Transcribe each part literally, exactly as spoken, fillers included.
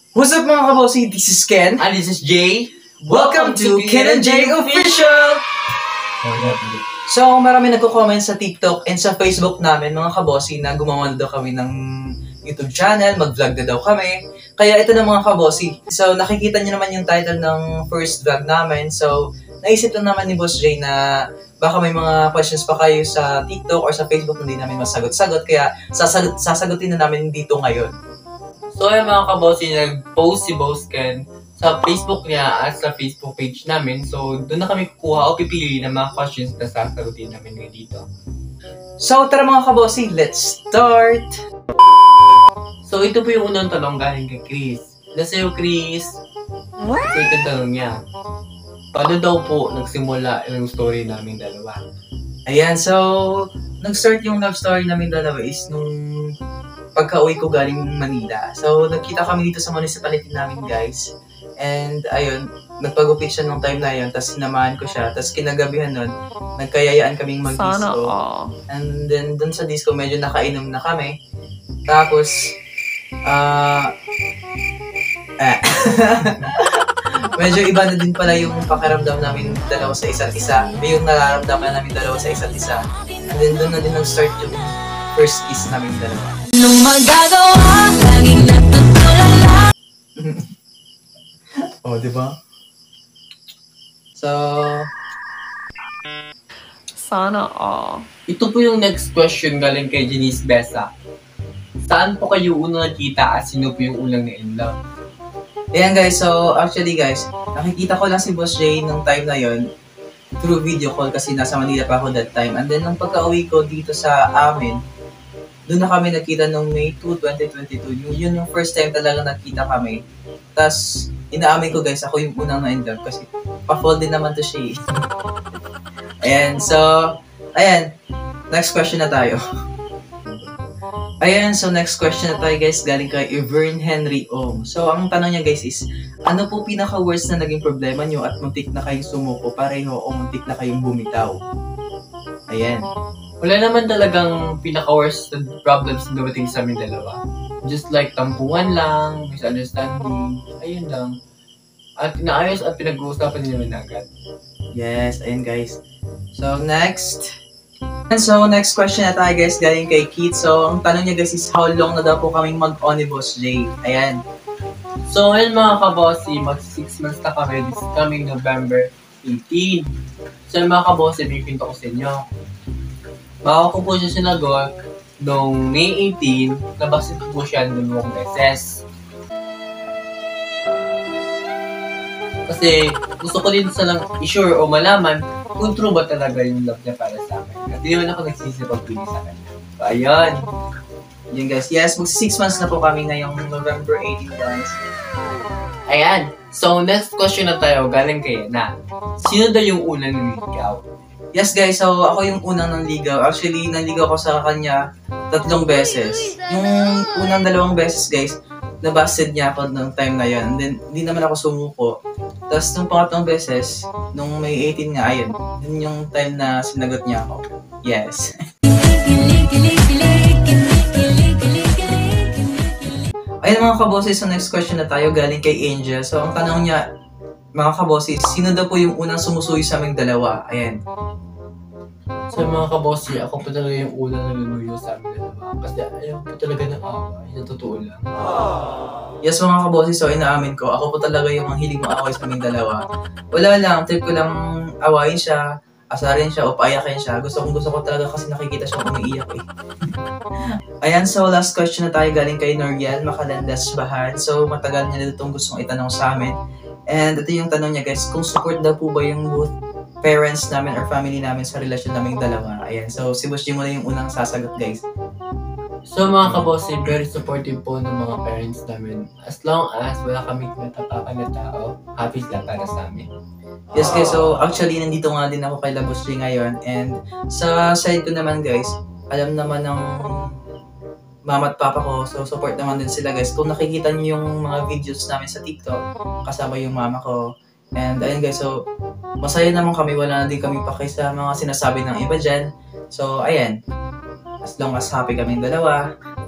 What's up mga kabossy? This is Ken. And this is Jay. Welcome, Welcome to, to Ken and Jay Official! So, marami nagko-comment sa TikTok and sa Facebook namin, mga kabossy, na gumawa daw kami ng YouTube channel, mag-vlog na daw kami. Kaya ito na mga kabossy. So, nakikita niyo naman yung title ng first vlog namin. So, naisip lang naman ni Boss Jay na baka may mga questions pa kayo sa TikTok or sa Facebook na hindi namin masagot-sagot. Kaya sasagot, sasagutin na namin dito ngayon. So yung mga kabossy, nag-post si Boss Ken sa Facebook niya at sa Facebook page namin. So doon na kami kukuha o pipili ng mga questions na sasagutin namin ngayon dito. So tara mga kabossy, let's start! So ito po yung unang tanong galing kay Chris. Nasa'yo Chris, what? So ito tanong niya. Paano daw po nagsimula yung story namin dalawa? Ayan, so nag-start yung love story namin dalawa is nung pagka-uwi ko galing Manila. So, nagkita kami dito sa municipality namin, guys. And, ayun, nagpagupit siya nung time na yun. Tapos, sinamahan ko siya. Tapos, kinagabihan nun, nagkayayaan kaming mag-disco. And then, dun sa disco, medyo nakainom na kami. Tapos, ah... Uh, eh. medyo iba na din pala yung pakiramdam namin dalawa sa isa't isa. Yung nararamdaman namin dalawa sa isa't isa. And then, dun na din nag-start yung first kiss namin dalawa. Nung magagawa, laging natutulala. Oh, di ba? So, sana all. Ito po yung next question galing kay Janice Besa. Saan po kayo unang nakita at sino po yung unang na-in-love? Ayan guys, so actually guys, nakikita ko lang si Boss Jay nung time na yon through video call kasi nasa Manila pa ako that time. And then nung pagka-uwi ko dito sa amin, doon na kami nakita nung May second, twenty twenty-two. Yung, yun yung first time talaga nakita kami. Tapos, inaamin ko guys, ako yung unang na-in-love kasi pa-fall din naman to siya. Ayan, so, ayan. Next question na tayo. Ayan, so next question na tayo guys, galing kay Ivern Henry Ong. So, ang tanong niya guys is, ano po pinaka-worst na naging problema nyo at muntik na kayong sumuko pareho o muntik na kayong bumitaw? Ayan. Wala naman talagang pinaka-worst problems na dumating sa amin dalawa. Just like tampuhan lang, misunderstanding, ayun lang. At inaayos at pinag-uusapan nila na agad. Yes, ayun guys. So next. And so next question na tayo guys, galing kay Keith. So ang tanong niya guys is how long na daw po kaming mag-on ni Boss Jay? Ayan. So ayun mga kabossy, mag six months na kami this coming November eighteenth. So mga kabossy, may pinto ko sa inyo. Bago ko po siya sinagot, noong May eighteenth, nabasit ko po siya ng dalawang beses. Kasi gusto ko din sa lang i-sure o malaman kung true ba talaga yung love niya para sa akin. At di naman ako nagsisipag-pili sa kanya. So, ayun. Yun guys. Yes, mag six months na po kami ngayong November eighteenth guys. Ayan. So, next question na tayo, galing kay na. Sino daw yung unang niligaw? Yes guys, so ako yung unang nanligaw. Actually, nanligaw ko sa kanya tatlong beses. Yung unang dalawang beses guys, nabasted niya ako nung time na yun. And then, hindi naman ako sumuko. Tapos nung pangatlong beses, nung May eighteenth nga, ayun. Yun yung time na sinagot niya ako. Yes. Ayun mga kabosses, so next question na tayo galing kay Angel. So ang tanong niya, mga kabosses, sino daw po yung unang sumusuyo sa aming dalawa? Ayan. So mga kabossi, ako pa talaga yung unang nalunuyo sa amin dalawa. Kasi ayaw po talaga ng away, na totoo lang. Yes mga kabosses, so inaamin ko, ako po talaga yung hiling maaway sa aming dalawa. Wala lang, trip ko lang awayin siya, asarin siya o paayakin siya. Gusto kong gusto ko talaga kasi nakikita siya umiiyak eh. Ayan, so last question na tayo galing kay Noriel Macalandas Bahad. So matagal niya na itong gustong itanong sa amin. And ito yung tanong niya guys, kung support daw po ba yung both parents namin or family namin sa relasyon naming dalawa. Ayan, so si Boss Jay muna yung unang sasagot guys. So mga kabossi, very supportive po ng mga parents namin. As long as wala kami natapakan na tao, happy sila para sa amin. Yes guys, so actually nandito nga din ako kay Boss Jay ngayon. And sa side ko naman guys, alam naman ng mama at papa ko, so support naman din sila guys. Kung nakikita niyo yung mga videos namin sa TikTok, kasama yung mama ko. And ayun guys, so masaya naman kami, wala na din kami paki sa mga sinasabi ng iba dyan. So ayan, as long as happy kaming dalawa,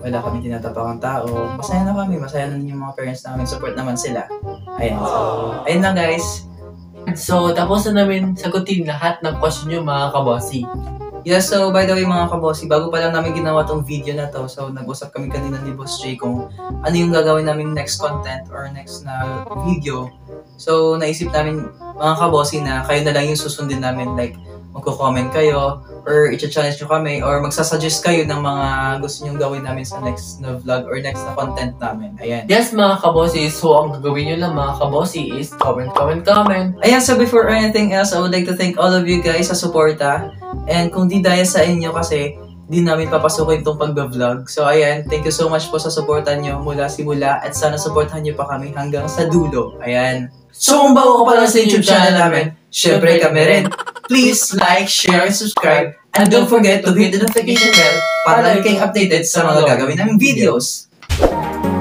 wala kami tinatapakang tao. Masaya na kami, masaya na din yung mga parents namin, support naman sila. Ayan, so, ayun lang guys. So, tapos na namin sagutin lahat ng question nyo mga kabossy. Yes, so by the way mga kabossy, bago pa lang namin ginawa tong video na to, so nag-usap kami kanina ni Boss Jay kung ano yung gagawin namin next content or next na video. So naisip namin mga kabossy na kayo na lang yung susundin namin, like magko-comment kayo or i-challenge nyo kami or magsasuggest kayo ng mga gusto nyong gawin namin sa next na vlog or next na content namin. Ayan. Yes mga kabossy, so ang gagawin nyo lang mga kabossy is comment, comment, comment. Ayan, so before anything else, I would like to thank all of you guys sa suporta. And kung di dahil sa inyo kasi, di namin papasukin itong pag-vlog. So ayan, thank you so much po sa suporta nyo mula simula at sana suportahan nyo pa kami hanggang sa dulo. Ayan. So kung bago ka pa lang sa YouTube channel namin, syempre kami rin. Please like, share, and subscribe. And don't forget to hit the notification bell para lagi kayong updated sa mga gagawin naming videos.